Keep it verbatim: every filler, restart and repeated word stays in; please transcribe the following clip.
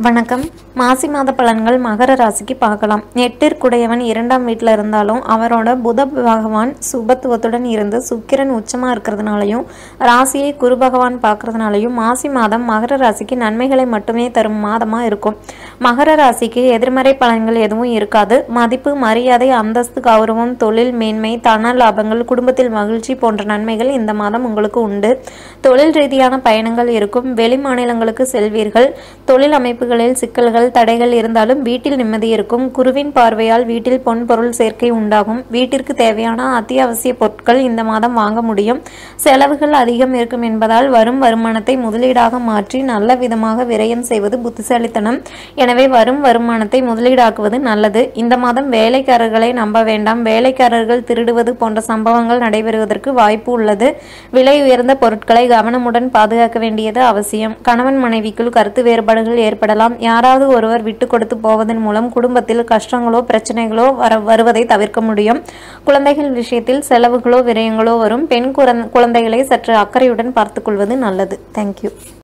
வணக்கம். மாசி மாத பலன்கள் மகர ராசிக்கு பார்க்கலாம். எட்டிற்குடையவன் இரண்டாம் வீட்டில் இருந்தாலும் அவரோட புத பகவான் சுபத்துவத்துடன் இருந்து சுக்கிரன் உச்சமாக இருக்கிறதுனாலையும் ராசியை குரு பகவான் பார்க்கறதுனாலையும் மாசி மாதம் மகர ராசிக்கு நன்மைகளை மட்டுமே தரும் மாதமாக இருக்கும். மகர ராசிக்கு எதிர்மறை பலன்கள் எதுவும் இருக்காது. மதிப்பு, மரியாதை, அந்தஸ்து, கௌரவம், தொழில் மேன்மை, தன லாபங்கள், குடும்பத்தில் மகிழ்ச்சி போன்ற நன்மைகள் இந்த மாதம் உங்களுக்கு உண்டு. தொழில் ரீதியான பயணங்கள் இருக்கும். வெளி மாநிலங்களுக்கு செல்வீர்கள். தொழில் அமைப்புகளில் சிக்கல்கள், தடைகள் இருந்தாலும் வீட்டில் நிம்மதி இருக்கும். குருவின் பார்வையால் வீட்டில் பொன் பொருள் சேர்க்கை உண்டாகும். வீட்டிற்கு தேவையான அத்தியாவசிய பொருட்கள் இந்த மாதம் வாங்க முடியும். செலவுகள் அதிகம் இருக்கும் என்பதால் வரும் வருமானத்தை முதலீடாக மாற்றி நல்ல விதமாக விரயம் செய்வது புத்திசாலித்தனம். எனவே வரும் வருமானத்தை முதலீடாக்குவது நல்லது. இந்த மாதம் வேலைக்காரர்களை நம்ப வேண்டாம். வேலைக்காரர்கள் திருடுவது போன்ற சம்பவங்கள் நடைபெறுவதற்கு வாய்ப்பு உள்ளது. விலை உயர்ந்த பொருட்களை கவனமுடன் பாதுகாக்க வேண்டியது அவசியம். கணவன் மனைவிக்குள் கருத்து வேறுபாடுகள் ஏற்படலாம். யாராவது ஒருவர் விட்டு கொடுத்து போவதன் மூலம் குடும்பத்தில் கஷ்டங்களோ பிரச்சனைகளோ வர வருவதை தவிர்க்க முடியும். குழந்தைகள் விஷயத்தில் செலவுகளோ விரயங்களோ வரும். பெண் குழந்தைகளை சற்று அக்கறையுடன் பார்த்துக் கொள்வது நல்லது. தேங்க்யூ.